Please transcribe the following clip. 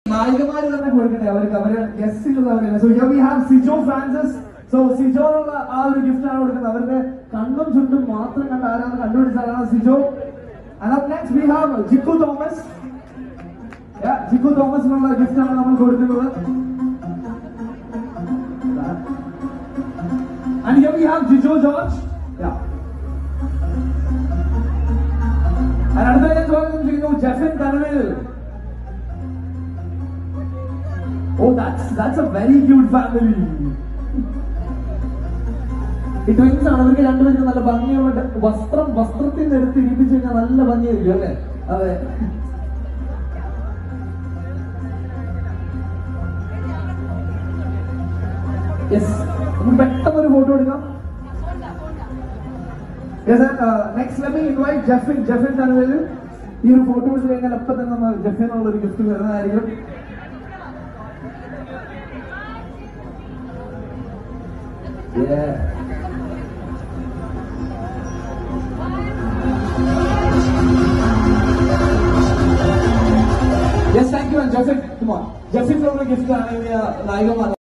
നായികമാര് തന്നെ കൊടുക്കട്ടെ അവർക്ക് അവര് ഗസ്റ്റിലുള്ള. So here we have Sijo Francis. So സിജോനുള്ള ആ ഒരു ഗിഫ്റ്റ് ആണ് കൊടുക്കുന്നത്. അവരുടെ കണ്ണും ചുണ്ടും മാത്രം കണ്ട് ആരാണ് കണ്ടുപിടിച്ചാലാണ് Sijo. And up next we have Jikku Thomas. Jikku തോമസിനുള്ള ഗിഫ്റ്റ് ആണ് നമ്മൾ കൊടുക്കുന്നത്. And here we have Jijo George. And അടുത്ത ഞാൻ സ്വാഗതം ചെയ്യുന്നു Jefin Kanavel. Oh, that's a very cute family. ഈ ട്വിൻസ് ആണ്. അവർക്ക് രണ്ടുപേരും നല്ല ഭംഗിയുള്ള വസ്ത്രത്തിൽ എടുത്ത് ഇരിപ്പിച്ചു കഴിഞ്ഞാൽ നല്ല ഭംഗിയായിരിക്കും അല്ലേ? അതെ. യെസ്, പെട്ടെന്നൊരു ഫോട്ടോ എടുക്കാം. Next let me invite Jefin Thanavel. ഈ ഒരു ഫോട്ടോ എടുത്ത് കഴിഞ്ഞാൽ അപ്പം തന്നെ നമ്മൾ ജെഫിനുള്ള ഒരു ഗിഫ്റ്റ് വരുന്നതായിരിക്കും. Yeah. Yes, thank you. And Jeffin, come on. Jeffin, from the gift, I